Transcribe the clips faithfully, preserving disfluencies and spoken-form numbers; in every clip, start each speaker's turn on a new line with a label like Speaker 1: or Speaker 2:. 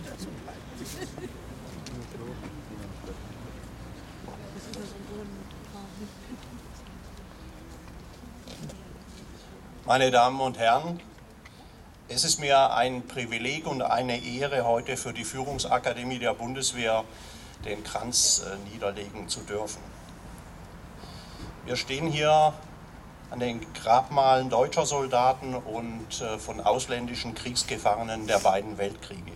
Speaker 1: Meine Damen und Herren, es ist mir ein Privileg und eine Ehre, heute für die Führungsakademie der Bundeswehr den Kranz äh, niederlegen zu dürfen. Wir stehen hier an den Grabmalen deutscher Soldaten und äh, von ausländischen Kriegsgefangenen der beiden Weltkriege.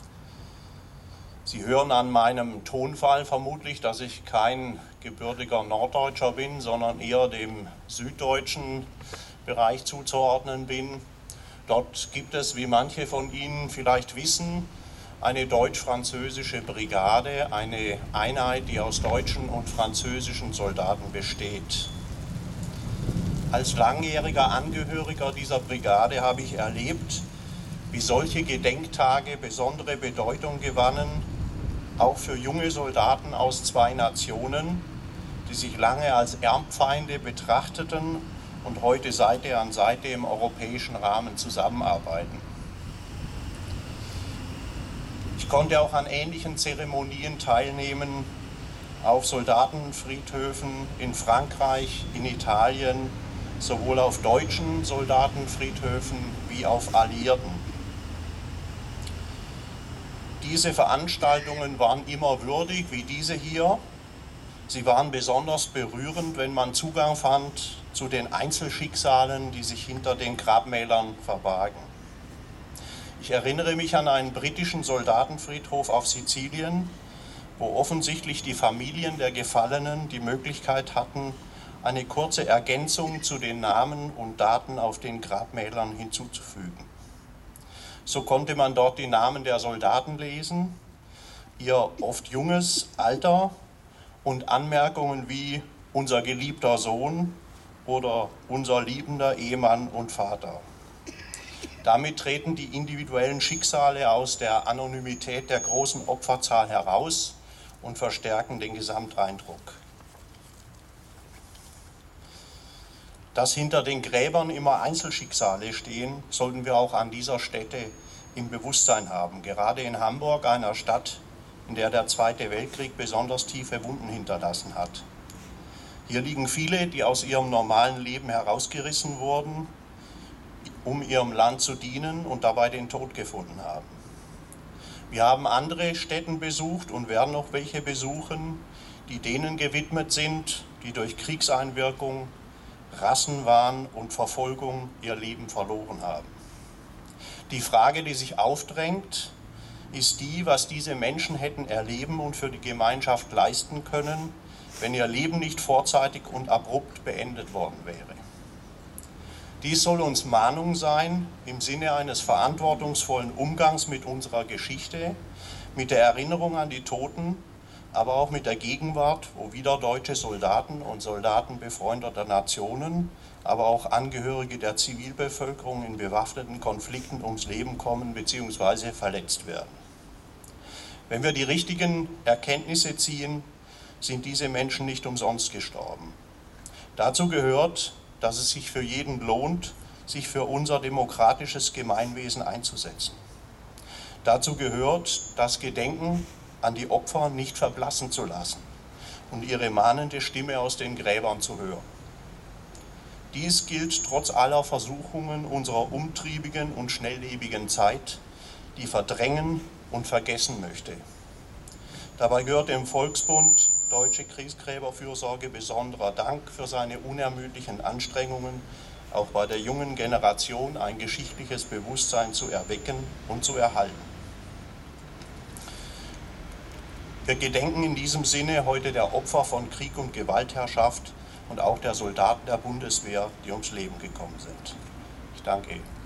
Speaker 1: Sie hören an meinem Tonfall vermutlich, dass ich kein gebürtiger Norddeutscher bin, sondern eher dem süddeutschen Bereich zuzuordnen bin. Dort gibt es, wie manche von Ihnen vielleicht wissen, eine deutsch-französische Brigade, eine Einheit, die aus deutschen und französischen Soldaten besteht. Als langjähriger Angehöriger dieser Brigade habe ich erlebt, wie solche Gedenktage besondere Bedeutung gewannen, auch für junge Soldaten aus zwei Nationen, die sich lange als Erbfeinde betrachteten und heute Seite an Seite im europäischen Rahmen zusammenarbeiten. Ich konnte auch an ähnlichen Zeremonien teilnehmen, auf Soldatenfriedhöfen in Frankreich, in Italien, sowohl auf deutschen Soldatenfriedhöfen wie auf Alliierten. Diese Veranstaltungen waren immer würdig, wie diese hier. Sie waren besonders berührend, wenn man Zugang fand zu den Einzelschicksalen, die sich hinter den Grabmälern verbargen. Ich erinnere mich an einen britischen Soldatenfriedhof auf Sizilien, wo offensichtlich die Familien der Gefallenen die Möglichkeit hatten, eine kurze Ergänzung zu den Namen und Daten auf den Grabmälern hinzuzufügen. So konnte man dort die Namen der Soldaten lesen, ihr oft junges Alter und Anmerkungen wie unser geliebter Sohn oder unser liebender Ehemann und Vater. Damit treten die individuellen Schicksale aus der Anonymität der großen Opferzahl heraus und verstärken den Gesamteindruck. Dass hinter den Gräbern immer Einzelschicksale stehen, sollten wir auch an dieser Stätte im Bewusstsein haben. Gerade in Hamburg, einer Stadt, in der der Zweite Weltkrieg besonders tiefe Wunden hinterlassen hat. Hier liegen viele, die aus ihrem normalen Leben herausgerissen wurden, um ihrem Land zu dienen und dabei den Tod gefunden haben. Wir haben andere Stätten besucht und werden noch welche besuchen, die denen gewidmet sind, die durch Kriegseinwirkung, Rassenwahn und Verfolgung ihr Leben verloren haben. Die Frage, die sich aufdrängt, ist die, was diese Menschen hätten erleben und für die Gemeinschaft leisten können, wenn ihr Leben nicht vorzeitig und abrupt beendet worden wäre. Dies soll uns Mahnung sein im Sinne eines verantwortungsvollen Umgangs mit unserer Geschichte, mit der Erinnerung an die Toten, aber auch mit der Gegenwart, wo wieder deutsche Soldaten und Soldaten befreundeter Nationen, aber auch Angehörige der Zivilbevölkerung in bewaffneten Konflikten ums Leben kommen bzw. verletzt werden. Wenn wir die richtigen Erkenntnisse ziehen, sind diese Menschen nicht umsonst gestorben. Dazu gehört, dass es sich für jeden lohnt, sich für unser demokratisches Gemeinwesen einzusetzen. Dazu gehört, das Gedenken an die Opfer nicht verblassen zu lassen und ihre mahnende Stimme aus den Gräbern zu hören. Dies gilt trotz aller Versuchungen unserer umtriebigen und schnelllebigen Zeit, die verdrängen und vergessen möchte. Dabei gehört dem Volksbund Deutsche Kriegsgräberfürsorge besonderer Dank für seine unermüdlichen Anstrengungen, auch bei der jungen Generation ein geschichtliches Bewusstsein zu erwecken und zu erhalten. Wir gedenken in diesem Sinne heute der Opfer von Krieg und Gewaltherrschaft und auch der Soldaten der Bundeswehr, die ums Leben gekommen sind. Ich danke Ihnen.